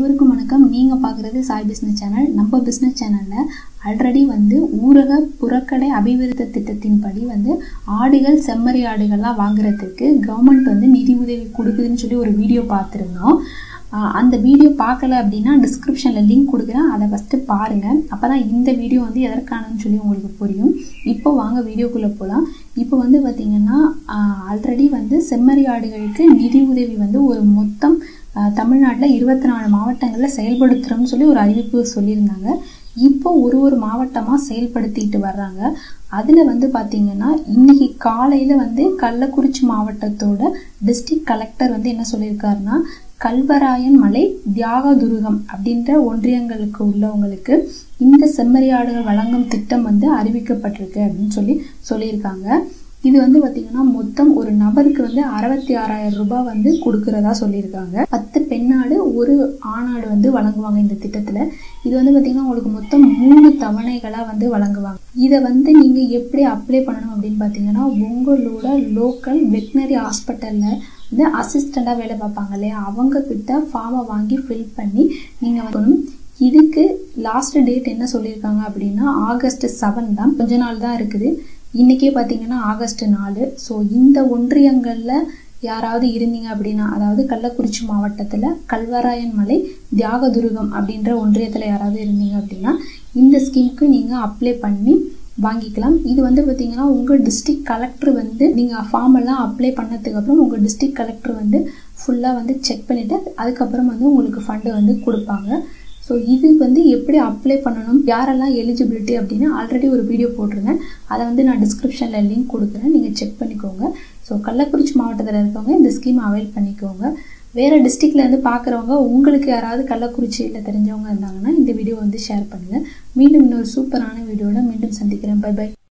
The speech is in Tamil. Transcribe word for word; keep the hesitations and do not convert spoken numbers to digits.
அனைவருக்கும் வணக்கம். நீங்க பார்க்குறது சாய் பிஸ்னஸ் சேனல். நம்ம பிஸ்னஸ் சேனலில் ஆல்ரெடி வந்து ஊரக புறக்கடை அபிவிருத்தி திட்டத்தின்படி வந்து ஆடுகள் செம்மறி ஆடுகள்லாம் வாங்குறதுக்கு கவர்மெண்ட் வந்து நிதி உதவி கொடுக்குதுன்னு சொல்லி ஒரு வீடியோ பார்த்துருந்தோம். அந்த வீடியோ பார்க்கல அப்படின்னா டிஸ்கிரிப்ஷனில் லிங்க் கொடுக்குறேன், அதை ஃபஸ்ட்டு பாருங்கள். அப்போ தான் இந்த வீடியோ வந்து எதற்கானன்னு சொல்லி உங்களுக்கு புரியும். இப்போ வாங்க வீடியோக்குள்ளே போகலாம். இப்போ வந்து பார்த்திங்கன்னா ஆல்ரெடி வந்து செம்மறி ஆடுகளுக்கு நிதி உதவி வந்து ஒரு மொத்தம் தமிழ்நாட்டில் இருபத்தி நாலு மாவட்டங்களில் செயல்படுத்துகிறோம்னு சொல்லி ஒரு அறிவிப்பு சொல்லியிருந்தாங்க. இப்போ ஒரு ஒரு மாவட்டமாக செயல்படுத்திட்டு வர்றாங்க. அதில் வந்து பார்த்திங்கன்னா இன்றைக்கி காலையில் வந்து கள்ளக்குறிச்சி மாவட்டத்தோட டிஸ்ட்ரிக்ட் கலெக்டர் வந்து என்ன சொல்லியிருக்காருன்னா, கல்வராயன் மலை தியாகதுருகம் அப்படின்ற ஒன்றியங்களுக்கு உள்ளவங்களுக்கு இந்த செம்மறி ஆடுகள் வழங்கும் திட்டம் வந்து அறிவிக்கப்பட்டிருக்கு அப்படின்னு சொல்லி சொல்லியிருக்காங்க. இது வந்து பார்த்தீங்கன்னா மொத்தம் ஒரு நபருக்கு வந்து அறுபத்தி ஆறாயிரம் ரூபாய் வந்து கொடுக்கறதா சொல்லியிருக்காங்க. பத்து பெண்ணாடு ஒரு ஆணாடு வந்து வழங்குவாங்க இந்த திட்டத்தில். இது வந்து பார்த்தீங்கன்னா உங்களுக்கு மொத்தம் மூணு தவணைகளாக வந்து வழங்குவாங்க. இதை வந்து நீங்கள் எப்படி அப்ளை பண்ணணும் அப்படின்னு பார்த்தீங்கன்னா, உங்களோட லோக்கல் வெட்டினரி ஹாஸ்பிட்டலில் வந்து அசிஸ்டண்டாக வேலை பார்ப்பாங்க இல்லையா, அவங்க கிட்ட ஃபார்மை வாங்கி ஃபில் பண்ணி நீங்கள் வந்து இதுக்கு லாஸ்ட் டேட் என்ன சொல்லியிருக்காங்க அப்படின்னா ஆகஸ்ட் செவன் தான். கொஞ்ச நாள் தான் இருக்குது. இன்றைக்கே பார்த்தீங்கன்னா ஆகஸ்ட் நாலு. ஸோ இந்த ஒன்றியங்களில் யாராவது இருந்தீங்க அப்படின்னா, அதாவது கள்ளக்குறிச்சி மாவட்டத்தில் கல்வராயன் மலை தியாகதுருகம் அப்படின்ற ஒன்றியத்தில் யாராவது இருந்தீங்க அப்படின்னா இந்த ஸ்கீமுக்கு நீங்கள் அப்ளை பண்ணி வாங்கிக்கலாம். இது வந்து பார்த்தீங்கன்னா உங்கள் டிஸ்ட்ரிக்ட் கலெக்டர் வந்து நீங்கள் ஃபார்ம் எல்லாம் அப்ளை பண்ணதுக்கு அப்புறம் உங்கள் டிஸ்ட்ரிக்ட் கலெக்டர் வந்து ஃபுல்லாக வந்து செக் பண்ணிவிட்டு அதுக்கப்புறம் வந்து உங்களுக்கு ஃபண்டு வந்து கொடுப்பாங்க. ஸோ இது வந்து எப்படி அப்ளை பண்ணணும், யாரெல்லாம் எலிஜிபிலிட்டி அப்படின்னு ஆல்ரெடி ஒரு வீடியோ போட்டிருந்தேன். அதை வந்து நான் டிஸ்கிரிப்ஷனில் லிங்க் கொடுக்குறேன், நீங்கள் செக் பண்ணிக்கோங்க. ஸோ கள்ளக்குறிச்சி மாவட்டத்தில் இருக்கவங்க இந்த ஸ்கீம் அவைல் பண்ணிக்கோங்க. வேறு டிஸ்ட்ரிக்டில் வந்து பார்க்குறவங்க, உங்களுக்கு யாராவது கள்ளக்குறிச்சியில் தெரிஞ்சவங்க இருந்தாங்கன்னா இந்த வீடியோ வந்து ஷேர் பண்ணுங்கள். மீண்டும் இன்னொரு சூப்பரான வீடியோவில் மீண்டும் சந்திக்கிறேன். Bye by.